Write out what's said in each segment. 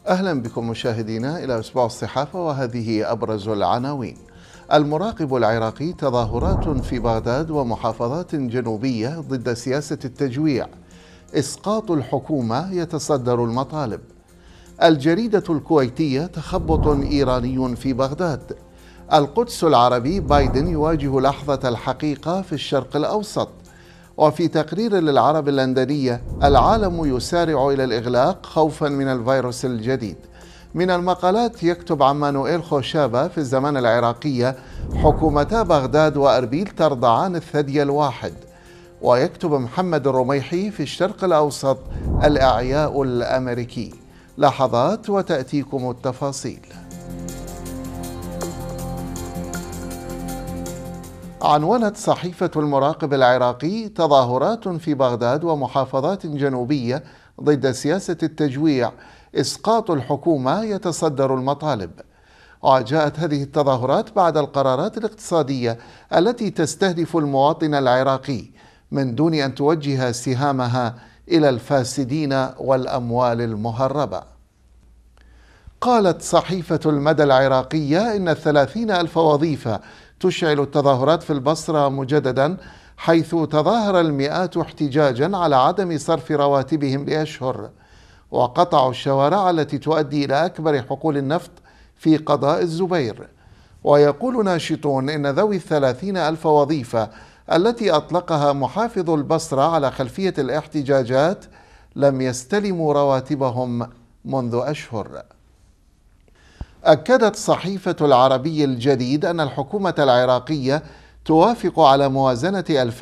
أهلا بكم مشاهدينا إلى أسبوع الصحافة، وهذه أبرز العناوين. المراقب العراقي: تظاهرات في بغداد ومحافظات جنوبية ضد سياسة التجويع. إسقاط الحكومة يتصدر المطالب. الجريدة الكويتية: تخبط إيراني في بغداد. القدس العربي: بايدن يواجه لحظة الحقيقة في الشرق الأوسط. وفي تقرير للعرب اللندنية: العالم يسارع إلى الإغلاق خوفا من الفيروس الجديد. من المقالات يكتب عمانوئيل خوشابة في الزمان العراقية: حكومتا بغداد وأربيل ترضعان الثدي الواحد. ويكتب محمد الرميحي في الشرق الأوسط: الإعياء الأمريكي. لحظات وتأتيكم التفاصيل. عنونت صحيفة المراقب العراقي: تظاهرات في بغداد ومحافظات جنوبية ضد سياسة التجويع. إسقاط الحكومة يتصدر المطالب. وجاءت هذه التظاهرات بعد القرارات الاقتصادية التي تستهدف المواطن العراقي من دون أن توجه سهامها إلى الفاسدين والأموال المهربة. قالت صحيفة المدى العراقية إن 30,000 وظيفة تشعل التظاهرات في البصرة مجددا، حيث تظاهر المئات احتجاجا على عدم صرف رواتبهم لأشهر، وقطعوا الشوارع التي تؤدي إلى أكبر حقول النفط في قضاء الزبير. ويقول ناشطون إن ذوي 30,000 وظيفة التي أطلقها محافظ البصرة على خلفية الاحتجاجات لم يستلموا رواتبهم منذ أشهر. أكدت صحيفة العربي الجديد أن الحكومة العراقية توافق على موازنة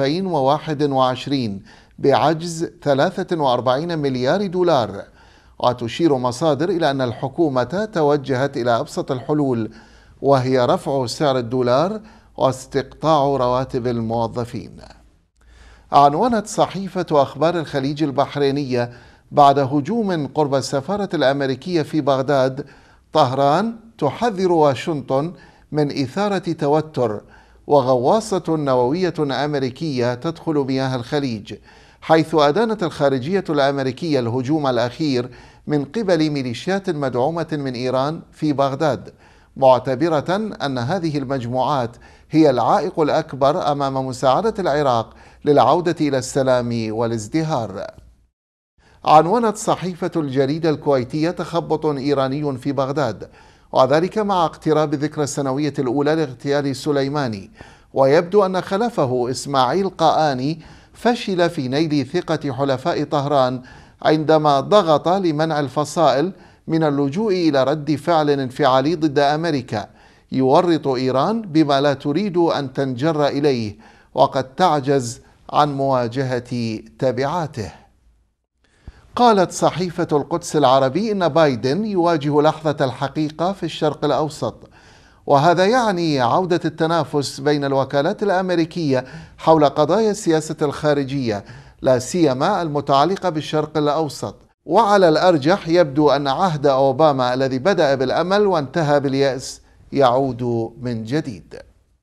2021 بعجز 43 مليار دولار، وتشير مصادر إلى أن الحكومة توجهت إلى أبسط الحلول، وهي رفع سعر الدولار واستقطاع رواتب الموظفين. عنونت صحيفة أخبار الخليج البحرينية: بعد هجوم قرب السفارة الأمريكية في بغداد، طهران تحذر واشنطن من إثارة توتر، وغواصة نووية أمريكية تدخل مياه الخليج، حيث أدانت الخارجية الأمريكية الهجوم الأخير من قبل ميليشيات مدعومة من إيران في بغداد، معتبرة أن هذه المجموعات هي العائق الأكبر أمام مساعدة العراق للعودة إلى السلام والازدهار. عنونت صحيفة الجريدة الكويتية: تخبط إيراني في بغداد، وذلك مع اقتراب الذكرى السنوية الأولى لاغتيال سليماني، ويبدو أن خلفه إسماعيل قآني فشل في نيل ثقة حلفاء طهران عندما ضغط لمنع الفصائل من اللجوء إلى رد فعل انفعالي ضد أمريكا يورط إيران بما لا تريد أن تنجر إليه، وقد تعجز عن مواجهة تبعاته. قالت صحيفة القدس العربي إن بايدن يواجه لحظة الحقيقة في الشرق الأوسط، وهذا يعني عودة التنافس بين الوكالات الأمريكية حول قضايا السياسة الخارجية، لا سيما المتعلقة بالشرق الأوسط. وعلى الأرجح يبدو أن عهد أوباما الذي بدأ بالأمل وانتهى باليأس يعود من جديد.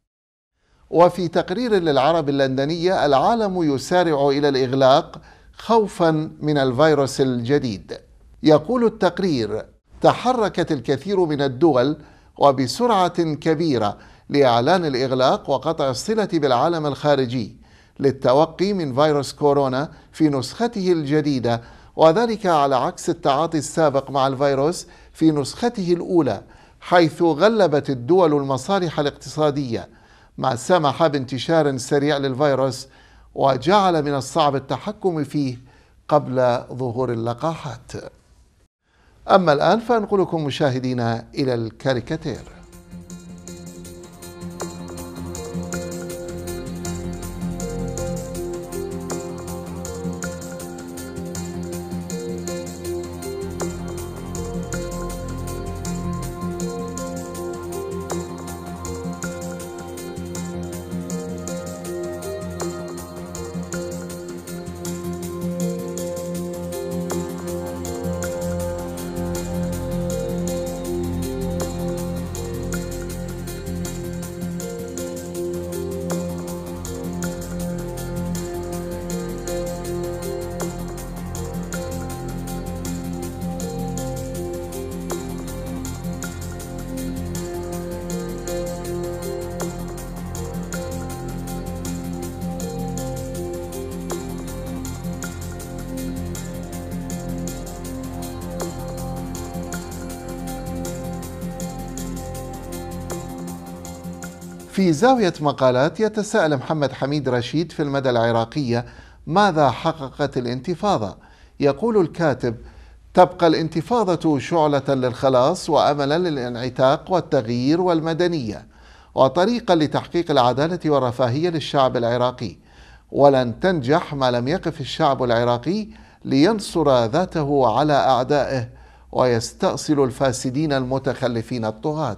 وفي تقرير للعرب اللندنية: العالم يسارع إلى الإغلاق خوفا من الفيروس الجديد. يقول التقرير: تحركت الكثير من الدول وبسرعة كبيرة لإعلان الإغلاق وقطع الصلة بالعالم الخارجي للتوقي من فيروس كورونا في نسخته الجديدة، وذلك على عكس التعاطي السابق مع الفيروس في نسخته الأولى، حيث غلبت الدول المصالح الاقتصادية، ما سمح بانتشار سريع للفيروس وجعل من الصعب التحكم فيه قبل ظهور اللقاحات. أما الآن فأنقلكم مشاهدينا إلى الكاريكاتير. في زاوية مقالات يتساءل محمد حميد رشيد في المدى العراقية: ماذا حققت الانتفاضة؟ يقول الكاتب: تبقى الانتفاضة شعلة للخلاص وأملا للانعتاق والتغيير والمدنية، وطريقا لتحقيق العدالة والرفاهية للشعب العراقي، ولن تنجح ما لم يقف الشعب العراقي لينصر ذاته على أعدائه ويستأصل الفاسدين المتخلفين الطغاة.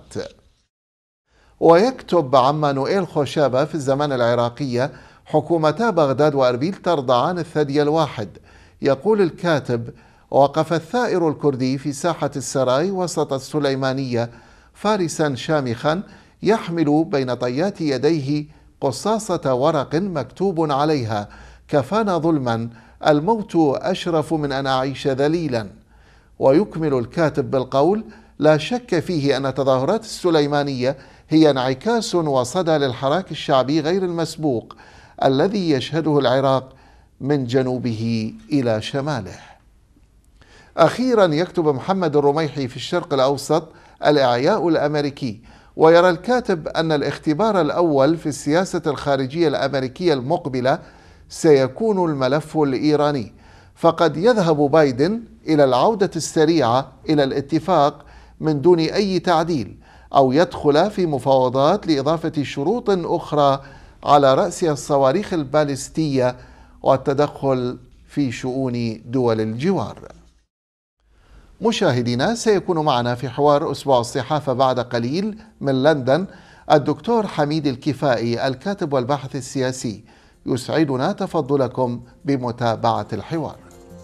ويكتب عمانوئيل خوشابة في الزمان العراقية: حكومتا بغداد وأربيل ترضعان الثدي الواحد. يقول الكاتب: وقف الثائر الكردي في ساحة السراي وسط السليمانية فارسا شامخا يحمل بين طيات يديه قصاصة ورق مكتوب عليها: كفانا ظلما، الموت أشرف من أن أعيش ذليلا. ويكمل الكاتب بالقول: لا شك فيه أن تظاهرات السليمانية هي انعكاس وصدى للحراك الشعبي غير المسبوق الذي يشهده العراق من جنوبه إلى شماله. أخيرا يكتب محمد الرميحي في الشرق الأوسط: الإعياء الأمريكي. ويرى الكاتب أن الاختبار الأول في السياسة الخارجية الأمريكية المقبلة سيكون الملف الإيراني، فقد يذهب بايدن إلى العودة السريعة إلى الاتفاق من دون أي تعديل، أو يدخل في مفاوضات لإضافة شروط أخرى على رأسها الصواريخ البالستية والتدخل في شؤون دول الجوار. مشاهدينا، سيكون معنا في حوار أسبوع الصحافة بعد قليل من لندن الدكتور حميد الكفائي، الكاتب والباحث السياسي. يسعدنا تفضلكم بمتابعة الحوار.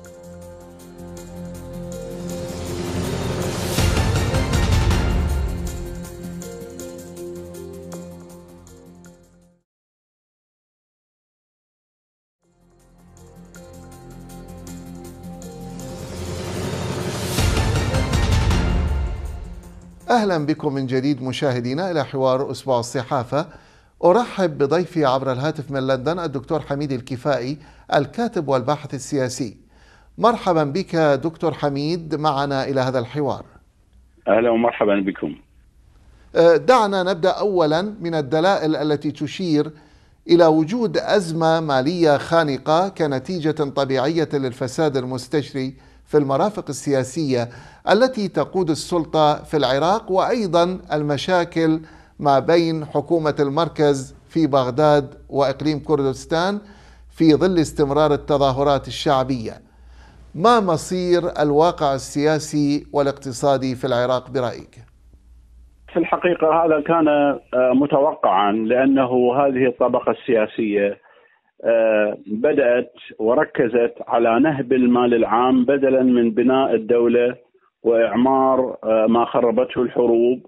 أهلا بكم من جديد مشاهدينا إلى حوار أسبوع الصحافة. أرحب بضيفي عبر الهاتف من لندن الدكتور حميد الكفائي، الكاتب والباحث السياسي. مرحبا بك دكتور حميد معنا إلى هذا الحوار. أهلا ومرحبا بكم. دعنا نبدأ أولا من الدلائل التي تشير إلى وجود أزمة مالية خانقة كنتيجة طبيعية للفساد المستشري في المرافق السياسية التي تقود السلطة في العراق، وأيضا المشاكل ما بين حكومة المركز في بغداد وإقليم كردستان في ظل استمرار التظاهرات الشعبية. ما مصير الواقع السياسي والاقتصادي في العراق برأيك؟ في الحقيقة هذا كان متوقعا، لأنه هذه الطبقة السياسية بدأت وركزت على نهب المال العام بدلا من بناء الدولة وإعمار ما خربته الحروب،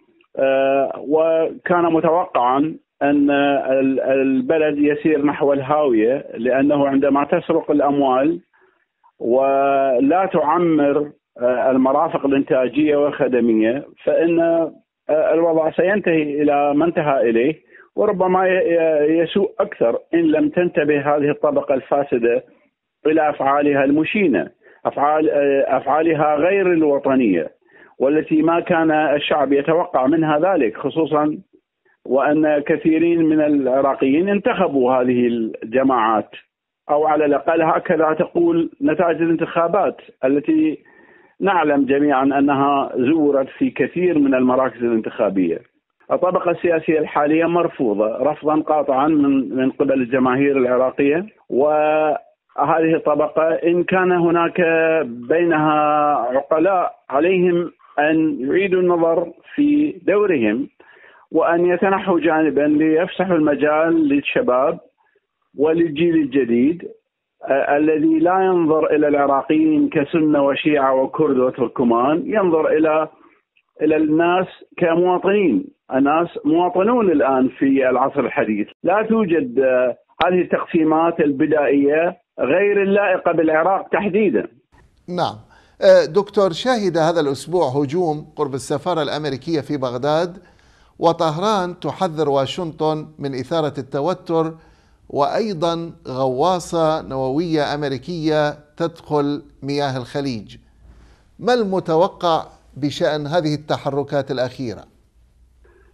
وكان متوقعا أن البلد يسير نحو الهاوية، لأنه عندما تسرق الأموال ولا تعمر المرافق الإنتاجية والخدمية فإن الوضع سينتهي إلى ما انتهى إليه، وربما يسوء أكثر إن لم تنتبه هذه الطبقة الفاسدة إلى أفعالها المشينة، أفعالها غير الوطنية، والتي ما كان الشعب يتوقع منها ذلك، خصوصا وأن كثيرين من العراقيين انتخبوا هذه الجماعات، أو على الأقل هكذا تقول نتائج الانتخابات التي نعلم جميعا أنها زورت في كثير من المراكز الانتخابية. الطبقة السياسية الحالية مرفوضة رفضا قاطعا من قبل الجماهير العراقية، وهذه الطبقة إن كان هناك بينها عقلاء عليهم أن يعيدوا النظر في دورهم وأن يتنحوا جانبا ليفسحوا المجال للشباب وللجيل الجديد الذي لا ينظر إلى العراقيين كسنة وشيعة وكرد وتركمان، ينظر إلى الناس كمواطنين. الناس مواطنون الآن في العصر الحديث، لا توجد هذه التقسيمات البدائية غير اللائقة بالعراق تحديدا. نعم دكتور، شهد هذا الأسبوع هجوم قرب السفارة الأمريكية في بغداد، وطهران تحذر واشنطن من إثارة التوتر، وأيضا غواصة نووية أمريكية تدخل مياه الخليج. ما المتوقع بشأن هذه التحركات الأخيرة؟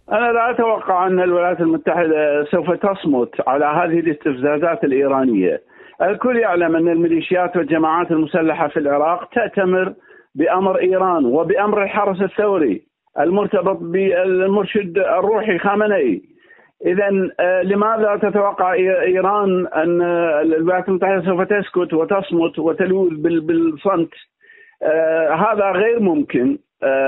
أنا لا أتوقع أن الولايات المتحدة سوف تصمت على هذه الاستفزازات الإيرانية. الكل يعلم أن الميليشيات والجماعات المسلحة في العراق تأتمر بأمر إيران وبأمر الحرس الثوري المرتبط بالمرشد الروحي خامنئي. إذا لماذا تتوقع إيران أن الولايات المتحدة سوف تسكت وتصمت وتلوذ بالصمت؟ هذا غير ممكن.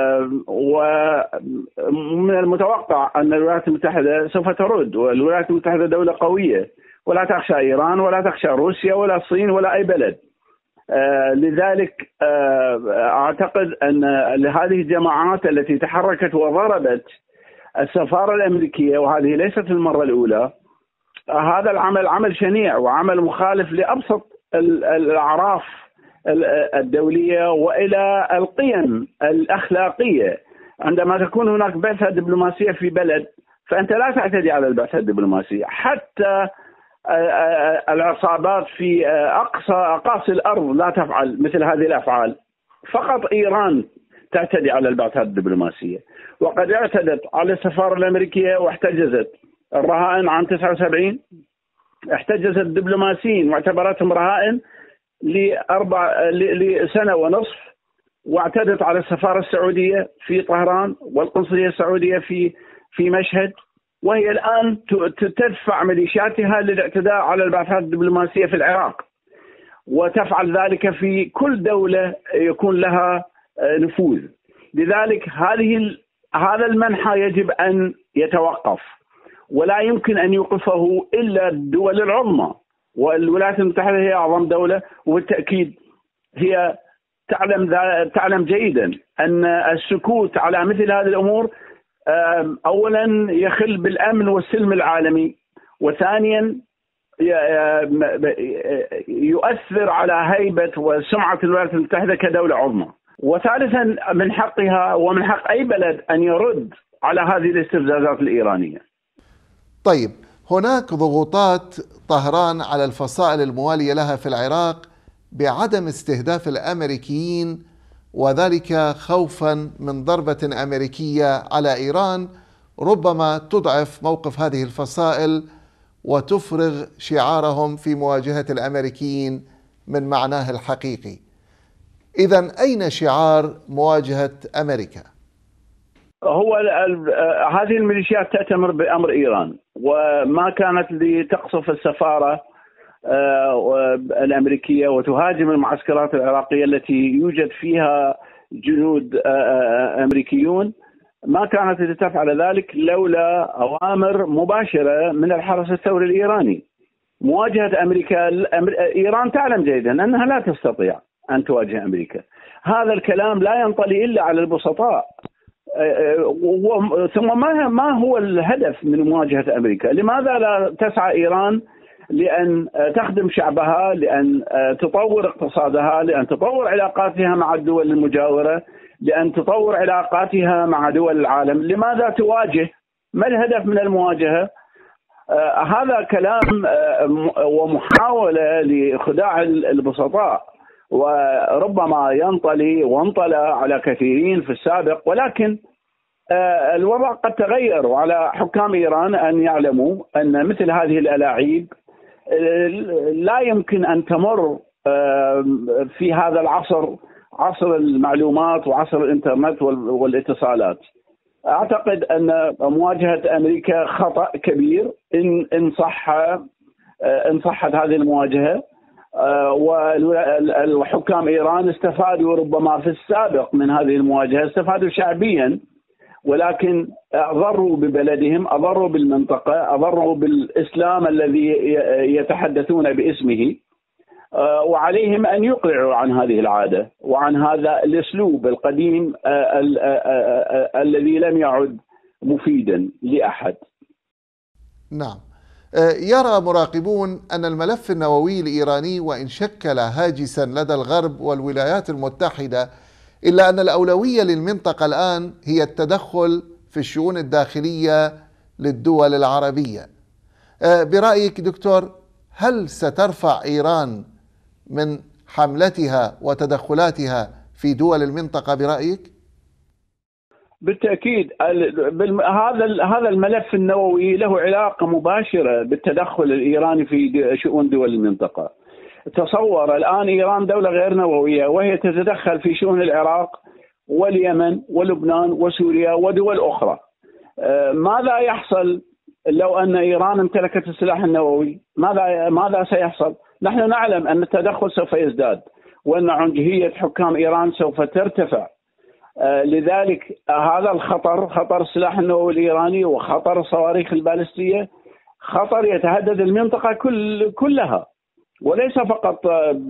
ومن المتوقع أن الولايات المتحدة سوف ترد، والولايات المتحدة دولة قوية ولا تخشى إيران ولا تخشى روسيا ولا الصين ولا أي بلد. لذلك أعتقد أن لهذه الجماعات التي تحركت وضربت السفارة الأمريكية، وهذه ليست المرة الأولى، هذا العمل عمل شنيع وعمل مخالف لأبسط الأعراف الدولية وإلى القيم الأخلاقية. عندما تكون هناك بعثة دبلوماسية في بلد فأنت لا تعتدي على البعثة الدبلوماسية. حتى العصابات في أقاصي الأرض لا تفعل مثل هذه الأفعال، فقط إيران تعتدي على البعثات الدبلوماسية. وقد اعتدت على السفارة الأمريكية واحتجزت الرهائن عام 79، احتجزت الدبلوماسيين واعتبرتهم رهائن لسنة ونصف، واعتدت على السفارة السعودية في طهران والقنصلية السعودية في مشهد، وهي الآن تدفع ميليشياتها للاعتداء على البعثات الدبلوماسية في العراق، وتفعل ذلك في كل دولة يكون لها نفوذ. لذلك هذا المنحى يجب أن يتوقف، ولا يمكن أن يوقفه إلا الدول العظمى، والولايات المتحدة هي أعظم دولة، وبالتأكيد هي تعلم جيدا أن السكوت على مثل هذه الأمور أولا يخل بالأمن والسلم العالمي، وثانيا يؤثر على هيبة وسمعة الولايات المتحدة كدولة عظمى، وثالثا من حقها ومن حق أي بلد أن يرد على هذه الاستفزازات الإيرانية. طيب، هناك ضغوطات طهران على الفصائل الموالية لها في العراق بعدم استهداف الأمريكيين، وذلك خوفا من ضربة أمريكية على إيران ربما تضعف موقف هذه الفصائل وتفرغ شعارهم في مواجهة الأمريكيين من معناه الحقيقي. إذن أين شعار مواجهة أمريكا؟ هو هذه الميليشيات تأتمر بأمر إيران، وما كانت لتقصف السفارة الأمريكية وتهاجم المعسكرات العراقية التي يوجد فيها جنود أمريكيون، ما كانت لتفعل ذلك لولا أوامر مباشرة من الحرس الثوري الإيراني. مواجهة أمريكا، إيران تعلم جيدا أنها لا تستطيع أن تواجه أمريكا. هذا الكلام لا ينطلي إلا على البسطاء. ثم ما هو الهدف من مواجهة أمريكا؟ لماذا لا تسعى إيران لأن تخدم شعبها، لأن تطور اقتصادها، لأن تطور علاقاتها مع الدول المجاورة، لأن تطور علاقاتها مع دول العالم؟ لماذا تواجه؟ ما الهدف من المواجهة؟ هذا كلام ومحاولة لخداع البسطاء، وربما ينطلي وانطلى على كثيرين في السابق، ولكن الوضع قد تغير، وعلى حكام إيران أن يعلموا أن مثل هذه الألاعيب لا يمكن أن تمر في هذا العصر، عصر المعلومات وعصر الإنترنت والاتصالات. أعتقد أن مواجهة أمريكا خطأ كبير إن صحت هذه المواجهة، وحكام إيران استفادوا ربما في السابق من هذه المواجهة، استفادوا شعبيا، ولكن أضروا ببلدهم، أضروا بالمنطقة، أضروا بالإسلام الذي يتحدثون باسمه، وعليهم أن يقلعوا عن هذه العادة وعن هذا الأسلوب القديم الذي لم يعد مفيدا لأحد. نعم. يرى مراقبون أن الملف النووي الإيراني وإن شكل هاجسا لدى الغرب والولايات المتحدة، إلا أن الأولوية للمنطقة الآن هي التدخل في الشؤون الداخلية للدول العربية. برأيك دكتور، هل سترفع إيران من حملتها وتدخلاتها في دول المنطقة برأيك؟ بالتأكيد هذا الملف النووي له علاقة مباشرة بالتدخل الإيراني في شؤون دول المنطقة. تصور الآن إيران دولة غير نووية وهي تتدخل في شؤون العراق واليمن ولبنان وسوريا ودول أخرى. ماذا يحصل لو أن إيران امتلكت السلاح النووي؟ ماذا سيحصل؟ نحن نعلم أن التدخل سوف يزداد وأن عنجهية حكام إيران سوف ترتفع. لذلك هذا الخطر، خطر السلاح النووي الإيراني وخطر الصواريخ البالستية، خطر يتهدد المنطقة كلها وليس فقط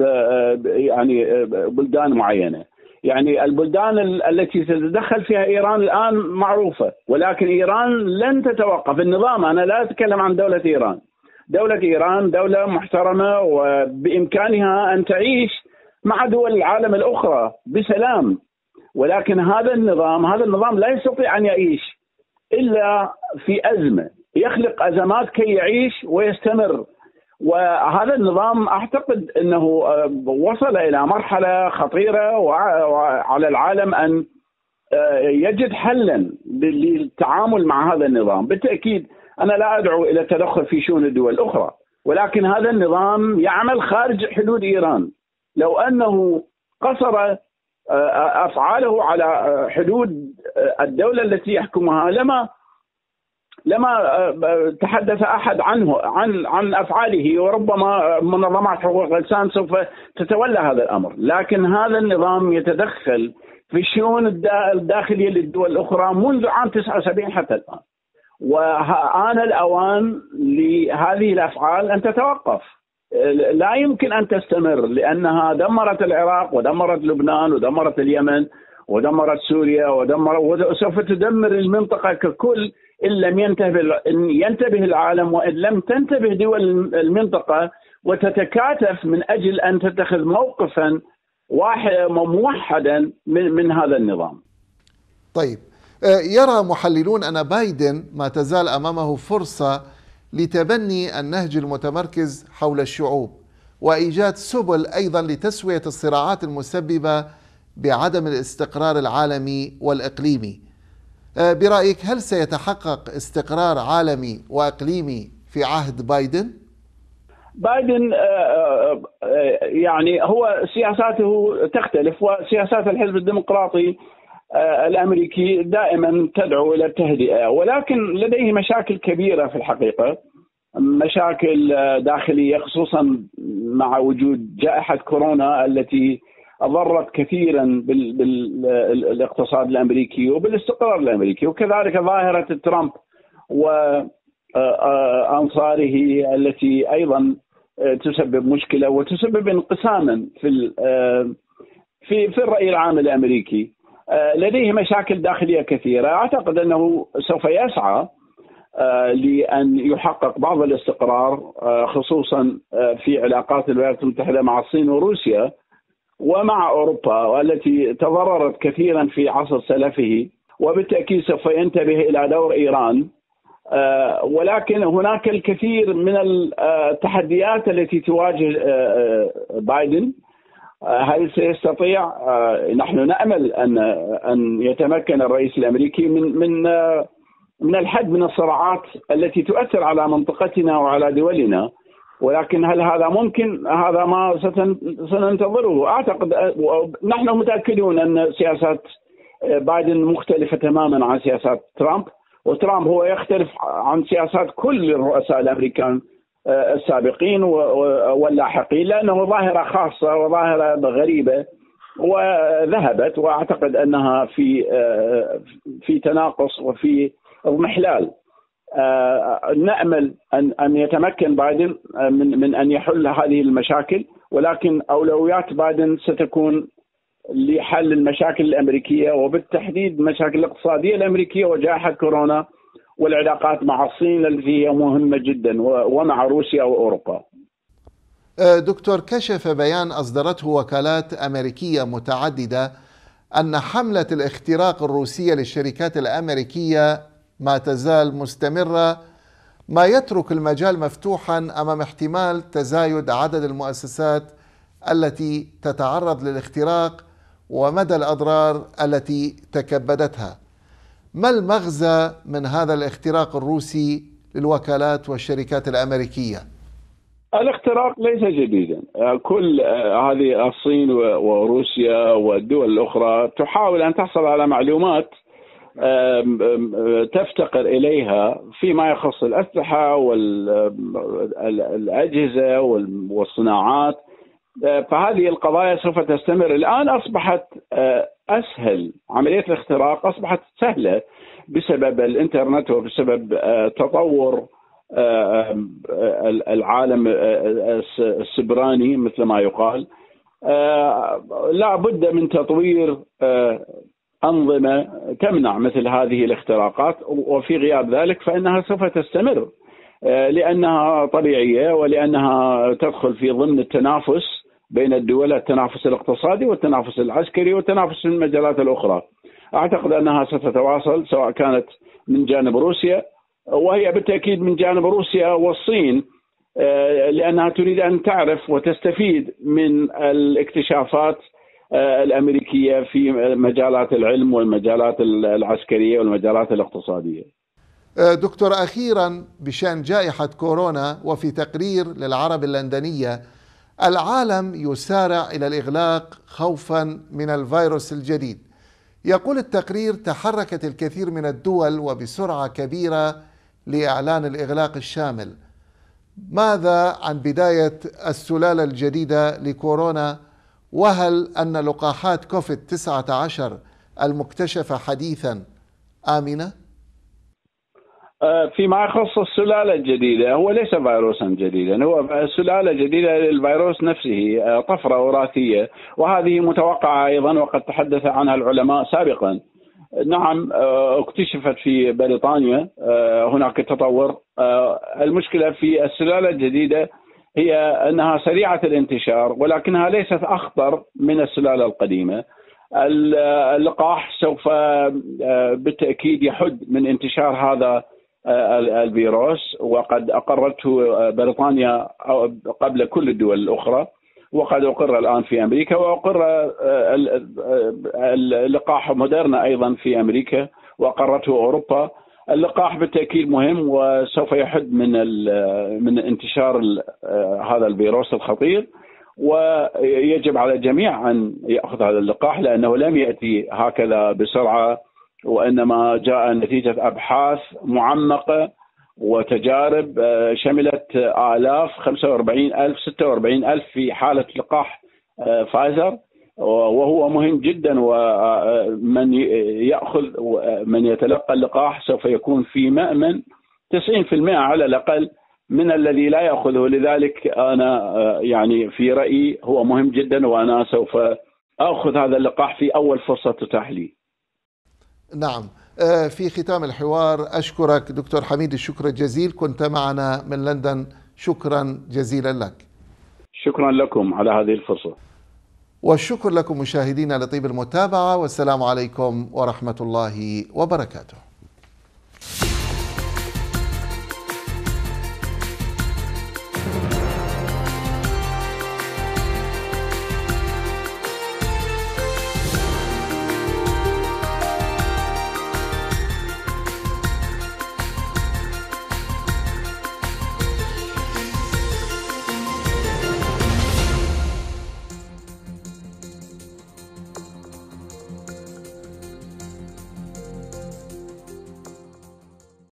يعني بلدان معينة. يعني البلدان التي تتدخل فيها إيران الآن معروفة، ولكن إيران لن تتوقف. النظام، أنا لا أتكلم عن دولة إيران. دولة إيران دولة محترمة وبإمكانها أن تعيش مع دول العالم الأخرى بسلام، ولكن هذا النظام لا يستطيع أن يعيش إلا في أزمة، يخلق أزمات كي يعيش ويستمر. وهذا النظام أعتقد أنه وصل إلى مرحلة خطيرة، وعلى العالم أن يجد حلا للتعامل مع هذا النظام. بالتأكيد أنا لا أدعو إلى التدخل في شؤون الدول الأخرى، ولكن هذا النظام يعمل خارج حدود إيران. لو أنه قصر أفعاله على حدود الدولة التي يحكمها لما تحدث أحد عن أفعاله، وربما منظمات حقوق الإنسان سوف تتولى هذا الأمر. لكن هذا النظام يتدخل في الشؤون الداخلية للدول الأخرى منذ عام 79 حتى الآن، وآن الأوان لهذه الأفعال أن تتوقف. لا يمكن أن تستمر، لأنها دمرت العراق ودمرت لبنان ودمرت اليمن ودمرت سوريا وسوف تدمر المنطقة ككل إن لم ينتبه العالم، وإن لم تنتبه دول المنطقة وتتكاتف من أجل أن تتخذ موقفا موحدا من هذا النظام. طيب، يرى محللون أن بايدن ما تزال أمامه فرصة لتبني النهج المتمركز حول الشعوب وإيجاد سبل أيضا لتسوية الصراعات المسببة بعدم الاستقرار العالمي والإقليمي. برأيك هل سيتحقق استقرار عالمي وإقليمي في عهد بايدن؟ بايدن يعني هو سياساته تختلف، وسياسات الحزب الديمقراطي الأمريكي دائما تدعو إلى التهدئة، ولكن لديه مشاكل كبيرة في الحقيقة، مشاكل داخلية خصوصا مع وجود جائحة كورونا التي أضرت كثيرا بالاقتصاد الأمريكي وبالاستقرار الأمريكي، وكذلك ظاهرة ترامب وأنصاره التي أيضا تسبب مشكلة وتسبب انقساما في الرأي العام الأمريكي. لديه مشاكل داخلية كثيرة. أعتقد أنه سوف يسعى لأن يحقق بعض الاستقرار، خصوصا في علاقات الولايات المتحدة مع الصين وروسيا ومع أوروبا، والتي تضررت كثيرا في عصر سلفه، وبالتأكيد سوف ينتبه إلى دور إيران. ولكن هناك الكثير من التحديات التي تواجه بايدن. هل سيستطيع؟ نحن نأمل أن يتمكن الرئيس الأمريكي من الحد من الصراعات التي تؤثر على منطقتنا وعلى دولنا، ولكن هل هذا ممكن؟ هذا ما سننتظره. أعتقد نحن متأكدون أن سياسات بايدن مختلفة تماما عن سياسات ترامب، وترامب هو يختلف عن سياسات كل الرؤساء الأمريكان السابقين واللاحقين، لأنه ظاهرة خاصة وظاهرة غريبة وذهبت، وأعتقد أنها في تناقص وفي اضمحلال. نأمل أن يتمكن بايدن من أن يحل هذه المشاكل، ولكن أولويات بايدن ستكون لحل المشاكل الأمريكية، وبالتحديد المشاكل الاقتصادية الأمريكية وجائحة كورونا والعلاقات مع الصين التي هي مهمة جدا، ومع روسيا وأوروبا. دكتور، كشف بيان أصدرته وكالات أمريكية متعددة أن حملة الاختراق الروسية للشركات الأمريكية ما تزال مستمرة، ما يترك المجال مفتوحا أمام احتمال تزايد عدد المؤسسات التي تتعرض للاختراق ومدى الأضرار التي تكبدتها. ما المغزى من هذا الاختراق الروسي للوكالات والشركات الأمريكية؟ الاختراق ليس جديدا. كل هذه الصين وروسيا والدول الأخرى تحاول أن تحصل على معلومات تفتقر إليها فيما يخص الأسلحة والأجهزة والصناعات. فهذه القضايا سوف تستمر. الآن أصبحت أسهل، عملية الاختراق أصبحت سهلة بسبب الإنترنت وبسبب تطور العالم السبراني مثل ما يقال. لا بد من تطوير أنظمة تمنع مثل هذه الاختراقات، وفي غياب ذلك فإنها سوف تستمر لأنها طبيعية ولأنها تدخل في ضمن التنافس بين الدول، التنافس الاقتصادي والتنافس العسكري والتنافس في المجالات الأخرى. أعتقد أنها ستتواصل سواء كانت من جانب روسيا، وهي بالتأكيد من جانب روسيا والصين، لأنها تريد أن تعرف وتستفيد من الاكتشافات الأمريكية في مجالات العلم والمجالات العسكرية والمجالات الاقتصادية. دكتور، أخيرا بشأن جائحة كورونا، وفي تقرير للعرب اللندنية العالم يسارع إلى الإغلاق خوفا من الفيروس الجديد. يقول التقرير تحركت الكثير من الدول وبسرعة كبيرة لإعلان الإغلاق الشامل. ماذا عن بداية السلالة الجديدة لكورونا؟ وهل أن لقاحات كوفيد-19 المكتشفة حديثا آمنة؟ فيما يخص السلالة الجديدة، هو ليس فيروسا جديدا، هو سلالة جديدة للفيروس نفسه، طفرة وراثية، وهذه متوقعة أيضا وقد تحدث عنها العلماء سابقا. نعم، اكتشفت في بريطانيا، هناك تطور. المشكلة في السلالة الجديدة هي أنها سريعة الانتشار ولكنها ليست أخطر من السلالة القديمة. اللقاح سوف بالتأكيد يحد من انتشار هذا الفيروس، وقد أقرته بريطانيا قبل كل الدول الأخرى، وقد أقر الآن في أمريكا، وأقر اللقاح موديرنا أيضا في أمريكا، وأقرته أوروبا. اللقاح بالتأكيد مهم وسوف يحد من انتشار هذا الفيروس الخطير، ويجب على الجميع أن يأخذ هذا اللقاح لأنه لم يأتي هكذا بسرعة، وإنما جاء نتيجة أبحاث معمقة وتجارب شملت آلاف، 45,000 46,000 في حالة لقاح فايزر، وهو مهم جدا. ومن يأخذ من يتلقى اللقاح سوف يكون في مأمن 90% على الأقل من الذي لا يأخذه. لذلك أنا يعني في رأيي هو مهم جدا، وأنا سوف أخذ هذا اللقاح في أول فرصة تتاح لي. نعم. في ختام الحوار أشكرك دكتور حميد الشكر الجزيل، كنت معنا من لندن، شكرا جزيلا لك. شكرا لكم على هذه الفرصة. والشكر لكم مشاهدينا لطيب المتابعة، والسلام عليكم ورحمة الله وبركاته.